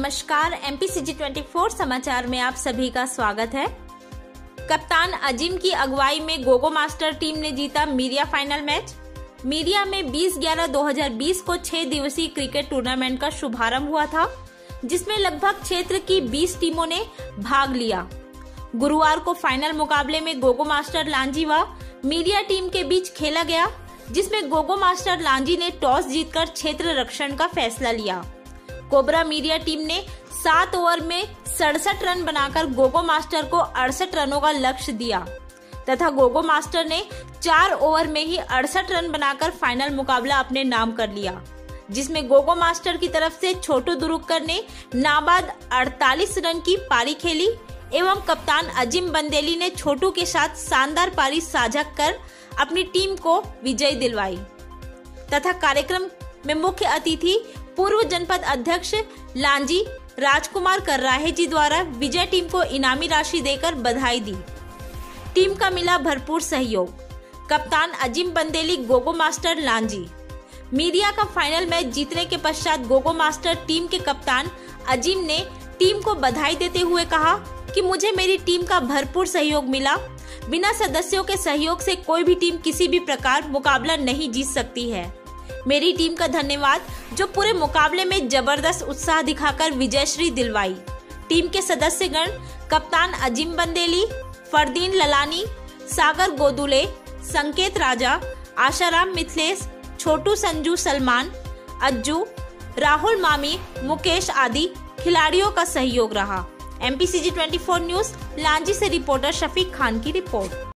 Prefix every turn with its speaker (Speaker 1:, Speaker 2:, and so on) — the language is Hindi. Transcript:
Speaker 1: नमस्कार, MPCG 24 समाचार में आप सभी का स्वागत है। कप्तान अजीम की अगुवाई में गोगो मास्टर टीम ने जीता मीरिया फाइनल मैच। मीरिया में 20/11/2020 को 6 दिवसीय क्रिकेट टूर्नामेंट का शुभारंभ हुआ था, जिसमें लगभग क्षेत्र की 20 टीमों ने भाग लिया। गुरुवार को फाइनल मुकाबले में गोगो मास्टर लांजी व मीरिया टीम के बीच खेला गया, जिसमें गोगो मास्टर लांजी ने टॉस जीतकर क्षेत्र रक्षण का फैसला लिया। कोबरा मीरिया टीम ने 7 ओवर में 67 रन बनाकर गोगो मास्टर को 68 रनों का लक्ष्य दिया तथा गोगो मास्टर ने 4 ओवर में ही 68 रन बनाकर फाइनल मुकाबला अपने नाम कर लिया, जिसमें गोगो मास्टर की तरफ से छोटू दुरुक्कर ने नाबाद 48 रन की पारी खेली एवं कप्तान अजीम बंदेली ने छोटू के साथ शानदार पारी साझा कर अपनी टीम को विजय दिलवाई तथा कार्यक्रम में मुख्य अतिथि पूर्व जनपद अध्यक्ष लांजी राजकुमार कर्राहे जी द्वारा विजय टीम को इनामी राशि देकर बधाई दी। टीम का मिला भरपूर सहयोग। कप्तान अजीम बंदेली, गोगो मास्टर लांजी। मीरिया का फाइनल मैच जीतने के पश्चात गोगो मास्टर टीम के कप्तान अजीम ने टीम को बधाई देते हुए कहा कि मुझे मेरी टीम का भरपूर सहयोग मिला। बिना सदस्यों के सहयोग से कोई भी टीम किसी भी प्रकार मुकाबला नहीं जीत सकती है। मेरी टीम का धन्यवाद जो पूरे मुकाबले में जबरदस्त उत्साह दिखाकर विजयश्री दिलवाई। टीम के सदस्यगण कप्तान अजीम बंदेली, फरदीन ललानी, सागर गोदुले, संकेत राजा, आशाराम मिथिलेश, छोटू संजू सलमान, अज्जू, राहुल मामी, मुकेश आदि खिलाड़ियों का सहयोग रहा। MPCG 24 न्यूज लांजी से रिपोर्टर शफीक खान की रिपोर्ट।